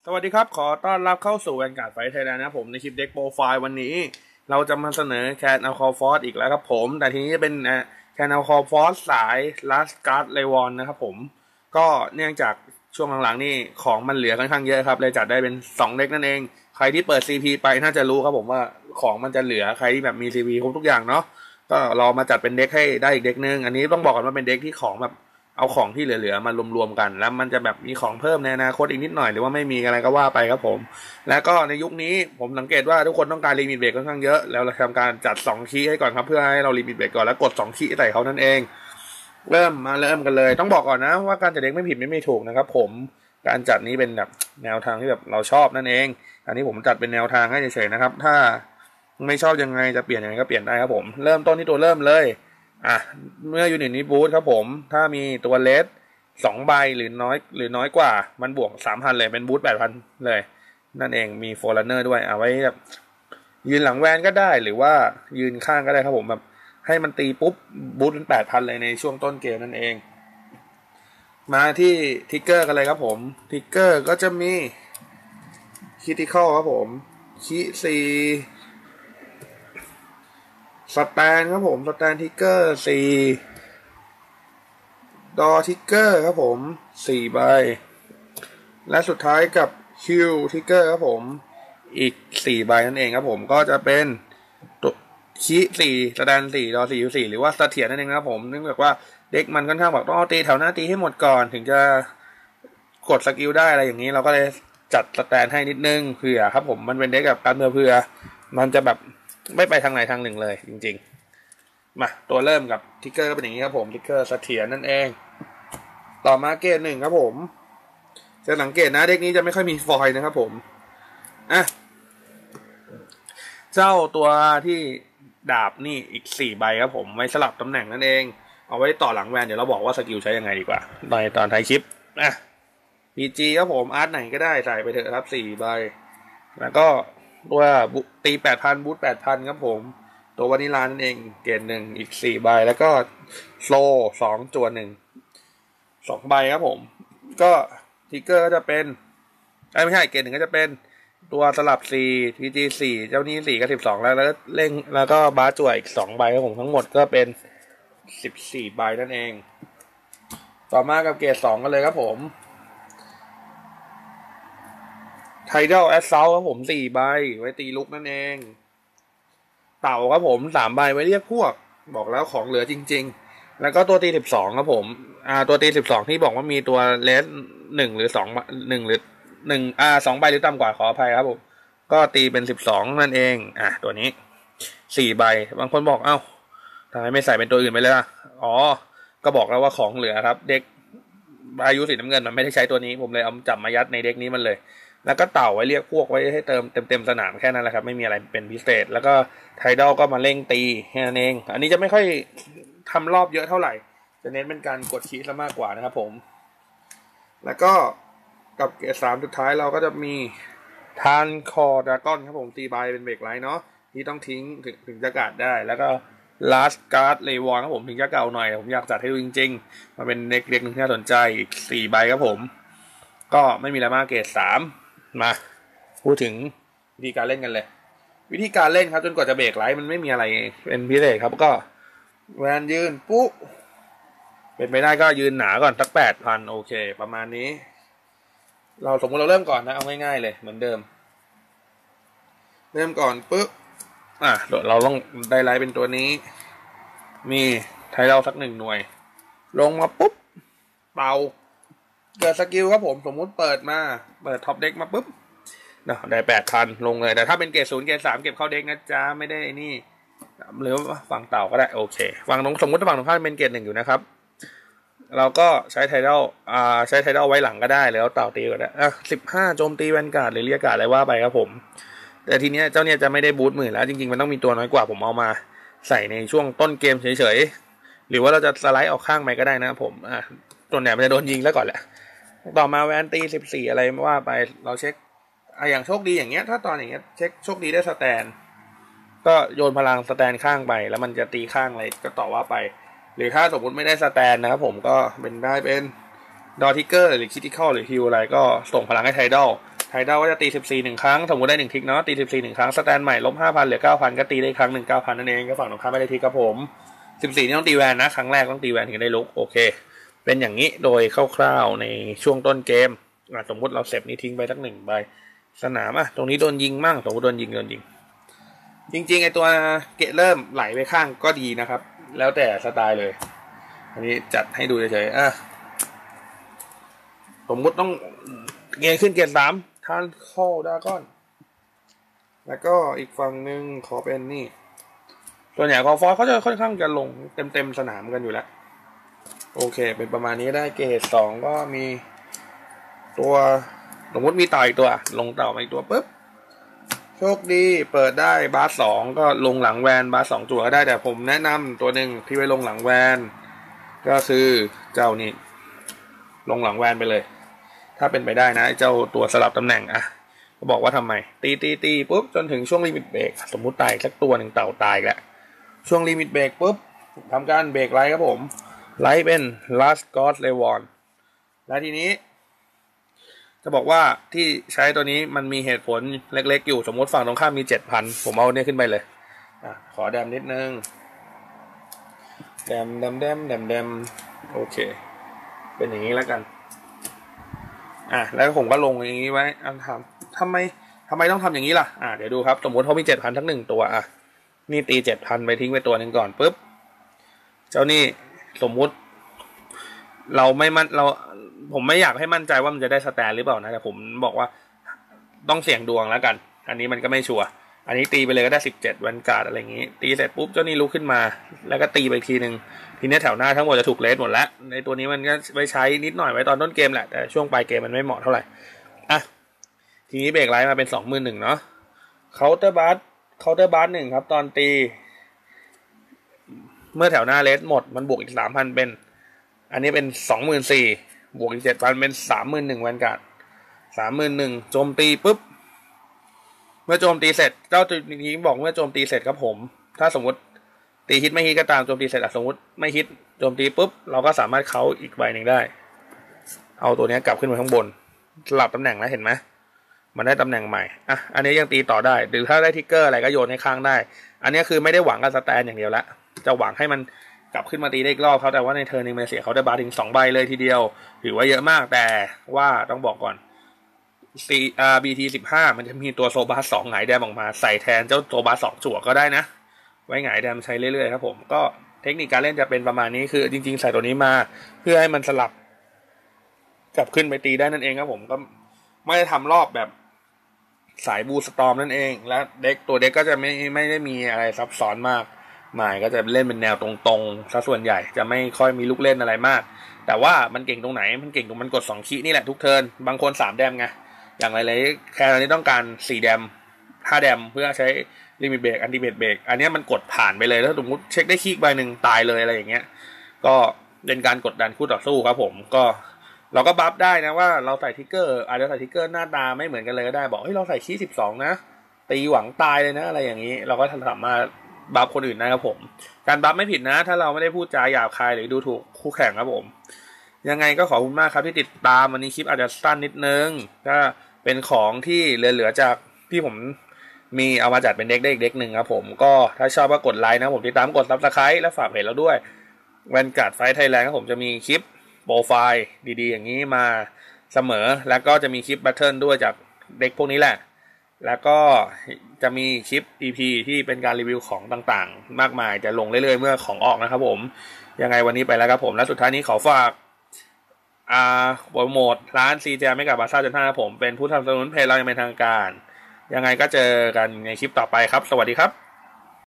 สวัสดีครับขอต้อนรับเข้าสู่แวนการ์ดไฟท์ไทยแลนด์นะครับผมในคลิปเด็กโปรไฟล์วันนี้เราจะมาเสนอแคนอัลคอฟอร์สอีกแล้วครับผมแต่ทีนี้จะเป็นแคนอัลคอฟอร์สสายลัสการ์ดเลวอนนะครับผมก็เนื่องจากช่วงหลังๆนี่ของมันเหลือค่อนข้างเยอะครับเลยจัดได้เป็น2เด็กนั่นเองใครที่เปิด CP ไปน่าจะรู้ครับผมว่าของมันจะเหลือใครที่แบบมี CP ครบทุกอย่างเนาะก็เรามาจัดเป็นเด็กให้ได้อีกเด็กนึงอันนี้ต้องบอกก่อนว่าเป็นเด็กที่ของแบบเอาของที่เหลือๆมารวมๆกันแล้วมันจะแบบมีของเพิ่มในอนาคตอีกนิดหน่อยหรือว่าไม่มีอะไรก็ว่าไปครับผมแล้วก็ในยุคนี้ผมสังเกตว่าทุกคนต้องการลิมิตเบรกค่อนข้างเยอะแล้วเราทำการจัด2คีย์ให้ก่อนครับเพื่อให้เราลิมิตเบรกก่อนแล้วกด2คีย์ใส่เขานั่นเองเริ่มกันเลยต้องบอกก่อนนะว่าการจัดเด็กไม่ผิดไม่ถูกนะครับผมการจัดนี้เป็นแบบแนวทางที่แบบเราชอบนั่นเองอันนี้ผมจัดเป็นแนวทางให้เฉยๆนะครับถ้าไม่ชอบยังไงจะเปลี่ยนยังไงก็เปลี่ยนได้ครับผมเริ่มต้นที่ตัวเริ่มเลยเมื่อยูนิตนี้บูทครับผมถ้ามีตัวเลส2 ใบหรือน้อยกว่ามันบวก 3,000 เลยเป็นบูท 8,000 เลยนั่นเองมีโฟร์รันเนอร์ด้วยเอาไว้แบบยืนหลังแวนก็ได้หรือว่ายืนข้างก็ได้ครับผมแบบให้มันตีปุ๊บบูทเป็น 8,000 เลยในช่วงต้นเกมนั่นเองมาที่ทิกเกอร์กันเลยครับผมทิกเกอร์ก็จะมีคิติคอลครับผมคิ4สแตนครับผมสแตนทิกเกอร์4ดอทิกเกอร์ครับผม4 ใบและสุดท้ายกับคิวทิกเกอร์ครับผมอีก4 ใบนั่นเองครับผมก็จะเป็นตัวคิ4สแตน4ดอ4ยู4หรือว่าเสถียรนั่นเองครับผมเนื่องจากว่าเด็กมันค่อนข้างบอกต้องเอาตีแถวหน้าตีให้หมดก่อนถึงจะกดสกิลได้อะไรอย่างนี้เราก็เลยจัดสแตนให้นิดนึงเผื่อครับผมมันเป็นเด็กกับการเผื่อมันจะแบบไม่ไปทางไหนทางหนึ่งเลยจริงๆมาตัวเริ่มกับทิกเกอร์ก็เป็นอย่างนี้ครับผมทิกเกอร์เสถียรนั่นเองต่อมาเกรด1ครับผมจะสังเกตนะเด็กนี้จะไม่ค่อยมีฟอยล์นะครับผมเจ้าตัวที่ดาบนี่อีก4 ใบครับผมไว้สลับตำแหน่งนั่นเองเอาไว้ต่อหลังแวนเดี๋ยวเราบอกว่าสกิลใช้ยังไงดีกว่าในตอนท้ายคลิปPG ครับผมอาร์ตไหนก็ได้ใส่ไปเถอะครับ4 ใบแล้วก็ตัวตี 8,000 บูท 8,000 ครับผมตัววานิลานั่นเองเกรด1อีก4 ใบแล้วก็โซ2 จวน1 2 ใบครับผมก็ทิกเกอร์ก็จะเป็นไม่ใช่เกรด1ก็จะเป็นตัวสลับ4 PG 4เจ้านี้4กับ12แล้วเล่งแล้วก็บาร์จั่วอีก2 ใบครับผมทั้งหมดก็เป็น14 ใบนั่นเองต่อมากับเกรด2กันเลยครับผมไทดอลแอสเซลครับผม4 ใบไว้ตีลุกนั่นเองเต่าครับผม3 ใบไว้เรียกพวกบอกแล้วของเหลือจริงๆแล้วก็ตัวตี12ครับผมตัวตี12ที่บอกว่ามีตัวเลส1หรือ2 1หรือ2 ใบหรือต่ำกว่าขออภัยครับผมก็ตีเป็น12นั่นเองตัวนี้4 ใบบางคนบอกเอ้าทำไมไม่ใส่เป็นตัวอื่นไปเลยก็บอกแล้วว่าของเหลือครับเด็กอายุสีน้ำเงินมันไม่ได้ใช้ตัวนี้ผมเลยเอาจับมายัดในเด็กนี้มันเลยแล้วก็เต่าไว้เรียกพวกไว้ให้เติมเต็มสนามแค่นั้นแหละครับไม่มีอะไรเป็นพิเศษแล้วก็ไทดอลก็มาเร่งตีแค่นั้นเองอันนี้จะไม่ค่อยทำรอบเยอะเท่าไหร่จะเน้นเป็นการกดคีย์ซะมากกว่านะครับผมแล้วก็กับเกรด3สุดท้ายเราก็จะมีทานคอดราก้อนครับผมตีใบเป็นเบรกไลท์เนาะที่ต้องทิ้งถึงจะการ์ดได้แล้วก็ลาสการ์ดเลวอนครับผมถึงจะเก่าหน่อยผมอยากจัดให้ดูจริงๆมาเป็นเด็กๆนึงที่น่าสนใจอีก4 ใบครับผมก็ไม่มีอะไรมากเกรด3มาพูดถึงวิธีการเล่นกันเลยวิธีการเล่นครับจนกว่าจะเบรกไลท์มันไม่มีอะไรเป็นพิเศษครับก็แวนยืนปุ๊บเป็นไปได้ก็ยืนหนาก่อนสัก 8,000 โอเคประมาณนี้เราสมมติเราเริ่มก่อนนะเอาง่ายๆเลยเหมือนเดิมเริ่มก่อนปุ๊บเราต้องได้ไลท์เป็นตัวนี้มีไทเราสัก1 หน่วยลงมาปุ๊บเป่าเกิดสกิลครับผมสมมุติเปิดท็อปเด็กมาปุ๊บได้ 8,000 ลงเลยแต่ถ้าเป็นเกรด0เกรด3เก็บเข้าเด็กนะจ๊ะไม่ได้นี่หรือฝั่งเต่าก็ได้โอเคฝั่งตรงสมมติฝั่งตรงข้ามเป็นเกรด1อยู่นะครับเราก็ใช้ไทดอลไว้หลังก็ได้แล้วเต่าตีก็ได้15โจมตีแวนการ์ดหรือเรียกการ์ดอะไรว่าไปครับผมแต่ทีเนี้ยเจ้าเนี่ยจะไม่ได้บูท10,000แล้วจริงๆมันต้องมีตัวน้อยกว่าผมเอามาใส่ในช่วงต้นเกมเฉยๆหรือว่าเราจะสไลด์ออกข้างไปก็ได้นะครับผมตัวไหนมันจะโดนยิงแล้วก่อนแหละต่อมาแวนตี14อะไรว่าไปเราเช็คอย่างโชคดีอย่างเงี้ยถ้าตอนอย่างเงี้ยเช็คโชคดีได้สแตนก็โยนพลังสแตนข้างไปแล้วมันจะตีข้างอะไรก็ต่อว่าไปหรือถ้าสมมติไม่ได้สแตนนะครับผมก็เป็นได้เป็นดอทิกเกอร์หรือคิติคอลหรือฮิวอะไรก็ส่งพลังให้ไทดอลเดาว่าจะตี14 1 ครั้งสมมติได้1ทิกเนาะตี14 1 ครั้งสแตนใหม่ลบ 5,000 เหลือ 9,000 ก็ตีได้ครั้ง1 9,000นั่นเองก็ฝั่งตรงข้ามไม่ได้ทิกครับผม14นี่ต้องตีแวนนะครั้งแรกต้องตีแวนถึงได้ลุกโอเคเป็นอย่างนี้โดยคร่าวๆในช่วงต้นเกมสมมติเราเซฟนี้ทิ้งไปสัก1 ใบสนามตรงนี้โดนยิงมั่งสมมติโดนยิงจริงๆไอตัวเกะเริ่มไหลไปข้างก็ดีนะครับแล้วแต่สไตล์เลยอันนี้จัดให้ดูเฉยๆสมมติต้องเงยขึ้นเกต3ทานเข้าดาก้อนแล้วก็อีกฝั่งหนึ่งขอเป็นนี่ส่วนใหญ่คอฟอร์เขาจะค่อนข้างจะลงเต็มสนามกันอยู่แล้วโอเคเป็นประมาณนี้ได้เกต2ก็มีตัวสมมติมีต่ออีกตัวลงต่อมาอีกตัวปุ๊บโชคดีเปิดได้บาส2ก็ลงหลังแวนบาส2จั่วก็ได้แต่ผมแนะนำตัวหนึ่งที่ไว้ลงหลังแวนก็คือเจ้านี่ลงหลังแวนไปเลยถ้าเป็นไปได้นะเจ้าตัวสลับตำแหน่งก็บอกว่าทำไมตีปุ๊บจนถึงช่วงลิมิตเบรกสมมุติตายสักตัวหนึ่งเต่าตายแล้วช่วงลิมิตเบรกปุ๊บทำการเบรกไลท์ครับผมไลท์เป็น last god Levon และทีนี้จะบอกว่าที่ใช้ตัวนี้มันมีเหตุผลเล็กๆอยู่สมมติฝั่งตรงข้ามมี 7,000 ผมเอาเนี่ยขึ้นไปเลยขอแดมนิดนึงแดมโอเคเป็นอย่างนี้แล้วกันแล้วผมก็ลงอย่างนี้ไว้ทำไมต้องทำอย่างนี้ล่ะเดี๋ยวดูครับสมมติเขามี 7,000 ทั้ง1ตัวนี่ตี 7,000 ไปทิ้งไปตัวนึงก่อนปุ๊บเจ้านี่สมมุติผมไม่อยากให้มั่นใจว่ามันจะได้สแตนหรือเปล่านะแต่ผมบอกว่าต้องเสี่ยงดวงแล้วกันอันนี้มันก็ไม่ชัวร์อันนี้ตีไปเลยก็ได้17วันการ์ดอะไรอย่างงี้ตีเสร็จปุ๊บเจ้านี่ลุกขึ้นมาแล้วก็ตีไปทีนึงทีนี้แถวหน้าทั้งหมดจะถูกเลสหมดแล้วในตัวนี้มันก็ไว้ใช้นิดหน่อยไว้ตอนต้นเกมแหละแต่ช่วงปลายเกมมันไม่เหมาะเท่าไหร่ทีนี้เบรกไลท์มาเป็น 21,000 เนาะเคาน์เตอร์บัส1ครับตอนตีเมื่อแถวหน้าเลสหมดมันบวกอีก 3,000 เป็นอันนี้เป็น 24,000 บวกอีก 7,000 เป็น 31,000 วันการ์ด 31,000 โจมตีปุ๊บเมื่อโจมตีเสร็จเจ้าตัวนี้บอกเมื่อโจมตีเสร็จครับผมถ้าสมมติตีฮิตไม่ฮิตก็ตามโจมตีเสร็จสมมติไม่ฮิตโจมตีปุ๊บเราก็สามารถเค้าอีกใบหนึ่งได้เอาตัวนี้กลับขึ้นมาข้างบนสลับตำแหน่งแล้วเห็นไหมมันได้ตำแหน่งใหม่อันนี้ยังตีต่อได้หรือถ้าได้ทิกเกอร์อะไรก็โยนให้ข้างได้อันนี้คือไม่ได้หวังกับสแตนอย่างเดียวละจะหวังให้มันกลับขึ้นมาตีได้อีกรอบเขาแต่ว่าในเทิร์นนึงมันเสียเขาได้บาร์ถึง2 ใบเลยทีเดียวถือว่าเยอะมากแต่ว่าต้องบอกก่อนBT15 มันจะมีตัวโซบาส2หงายแดมออกมาใส่แทนเจ้าโซบาส2จั่วก็ได้นะไว้หงายแดมใช้เรื่อยๆครับผมก็เทคนิคการเล่นจะเป็นประมาณนี้คือจริงๆใส่ตัวนี้มาเพื่อให้มันสลับกลับขึ้นไปตีได้นั่นเองครับผมก็ไม่ได้ทำรอบแบบสายบูสตอมนั่นเองและตัวเด็กก็จะไม่ได้มีอะไรซับซ้อนมากหมายก็จะเล่นเป็นแนวตรงๆซะส่วนใหญ่จะไม่ค่อยมีลูกเล่นอะไรมากแต่ว่ามันเก่งตรงไหนมันเก่งตรงมันกด2คีย์นี่แหละทุกเทิร์นบางคน3แดมไงอย่างไรแค่ตอนนี้ต้องการ4แดม5แดมเพื่อใช้ลิมิตเบรกอันติเมตเบรกอันนี้มันกดผ่านไปเลยถ้าสมมติเช็คได้คีย์ใบหนึ่งตายเลยอะไรอย่างเงี้ยก็เป็นการกดดันคู่ต่อสู้ครับผมก็เราก็บัฟได้นะว่าเราใส่ทิกเกอร์อาจจะใส่ทิกเกอร์หน้าตาไม่เหมือนกันเลยก็ได้บอกเฮ้ยเราใส่คีย์12นะตีหวังตายเลยนะอะไรอย่างนี้เราก็สามารถบัฟคนอื่นนะครับผมการบัฟไม่ผิดนะถ้าเราไม่ได้พูดจาหยาบคายหรือดูถูกคู่แข่งครับผมยังไงก็ขอบคุณมากครับที่ติดตามวันนี้คลิปอาจจะสั้นนิดนึงก็เป็นของที่เหลือจากที่ผมมีเอามาจัดเป็นเด็กได้อีกเด็กหนึ่งครับผมก็ถ้าชอบก็กดไลค์นะผมติดตามกด Subscribe และฝากเพจเราด้วยแวนการ์ดไฟท์ไทยแลนด์ครับผมจะมีคลิปโปรไฟล์ดีๆอย่างนี้มาเสมอแล้วก็จะมีคลิปแบทเทิลด้วยจากเด็กพวกนี้แหละแล้วก็จะมีคลิป EP ที่เป็นการรีวิวของต่างๆมากมายจะลงเรื่อยๆเมื่อของออกนะครับผมยังไงวันนี้ไปแล้วครับผมและสุดท้ายนี้ขอฝากโปรโมทร้าน CJ ไม่กับบาซ่าจนท่าผมเป็นผู้สนับสนุนเพจเราอย่างเป็นทางการยังไงก็เจอกันในคลิปต่อไปครับสวัสดีครับ